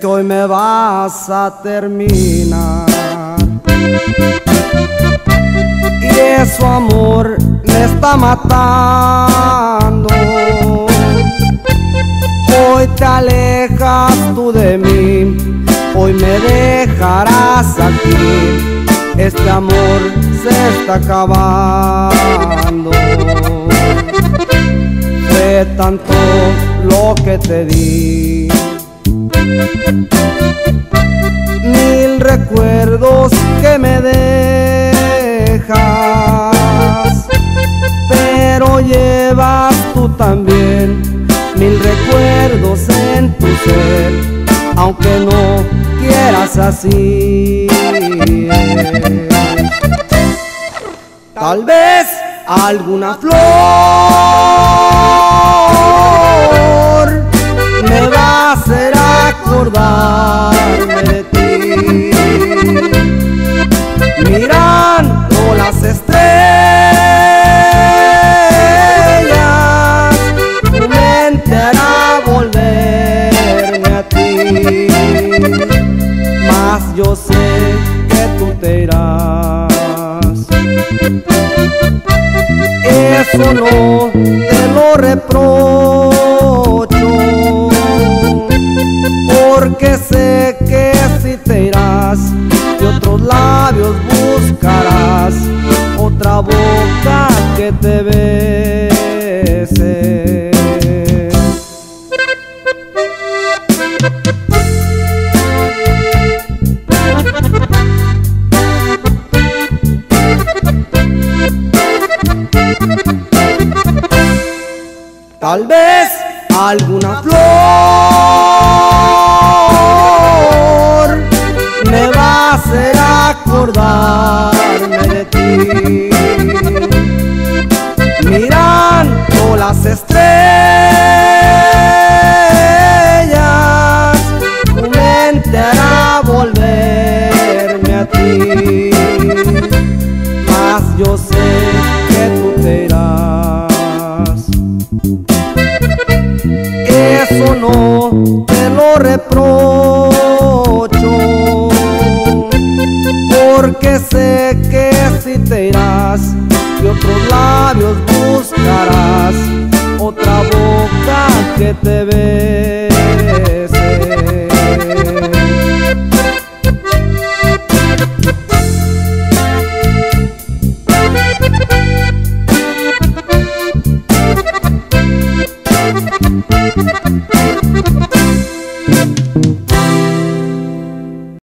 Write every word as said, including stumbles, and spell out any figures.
que hoy me vas a terminar. Y eso, amor, me está matando. Hoy te alejas tú de mí, hoy me dejarás aquí. Este amor se está acabando. Fue tanto lo que te di, mil recuerdos que me dejas, pero llevas tú también mil recuerdos en tu ser, aunque no quieras así. Tal vez alguna flor me va a hacer acordarme de ti. Mirando las estrellas, tu mente hará volverme a ti. Mas yo sé que tú te irás. Eso no te lo reprocho, porque sé que si te irás, de otros labios buscarás otra boca que te bese. Tal vez alguna flor me va a hacer acordarme de ti. Mirando las estrellas, tu mente hará volverme a ti. Mas yo sé que tú te irás. Eso no te lo reprocho, porque sé que si te irás, de otros labios buscarás otra boca que te bese. Thank you.